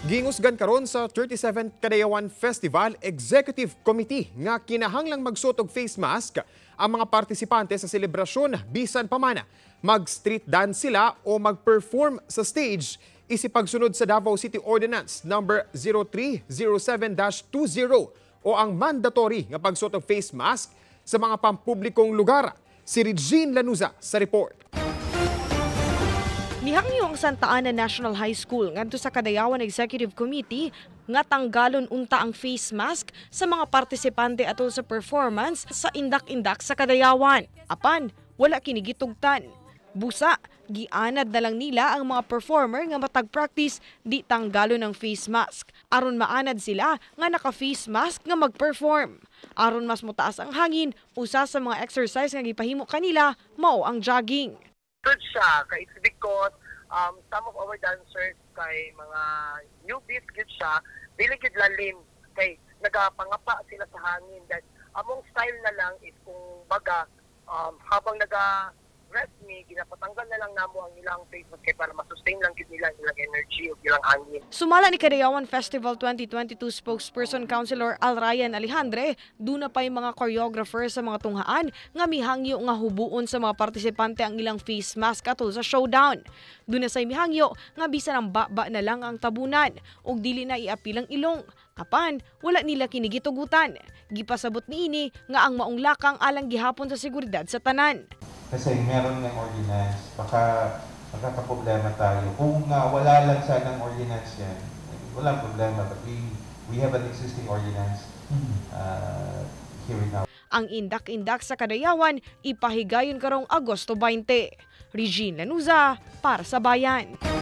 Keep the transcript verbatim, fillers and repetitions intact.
Gingusgan karon sa thirty-seventh Kadayawan Festival Executive Committee nga kinahanglang magsuot og face mask ang mga partisipante sa selebrasyon bisan pa man mag-street dance sila o mag-perform sa stage isip pagsunod sa Davao City Ordinance number zero three zero seven dash twenty o ang mandatory nga pagsuot og face mask sa mga pampublikong lugar. Si Regine Lanuza sa report. Nihangyo ang Santa Ana National High School ngadto sa Kadayawan Executive Committee nga tanggalon unta ang face mask sa mga partisipante atol sa performance sa indak-indak sa Kadayawan. Apan, wala kinigitugtan. Busa, gianad na lang nila ang mga performer nga matag practice di tanggalon ang face mask. Aron maanad sila nga naka-face mask nga mag-perform. Aron mas mutaas ang hangin, usa sa mga exercise nga gipahimo kanila mao ang jogging. Good siya, kay it's because um, some of our dancers kay mga newbies good siya, dili gid lalim kay nagapangapa sila sa hangin that among style na lang is kung baga um, habang naga rest me, ginapatanggal na lang namo ang ilang face mask kay para masustain lang gid nila ilang energy o ilang hangin. Sumala ni Kadayawan Festival twenty twenty-two spokesperson Councilor Al Ryan Alejandre, duna pa yung mga choreographer sa mga tunghaan nga mihangyo nga hubuon sa mga partisipante ang ilang face mask atol sa showdown. Duna say mihangyo nga bisan ang baba na lang ang tabunan ug dili na iapilang ilong. Apan, wala nila kinigitugutan. Gipasabot niini nga ang maong lakang alang gihapon sa seguridad sa tanan. Kasi meron ng ordinance, baka magkakaproblema tayo. Kung uh, wala lang sanang ordinance yan, walang problema. But we, we have an existing ordinance uh, here in our... Ang indak-indak sa Kadayawan, ipahigayon karong Agosto twenty. Regine Lanuza, para sa Bayan.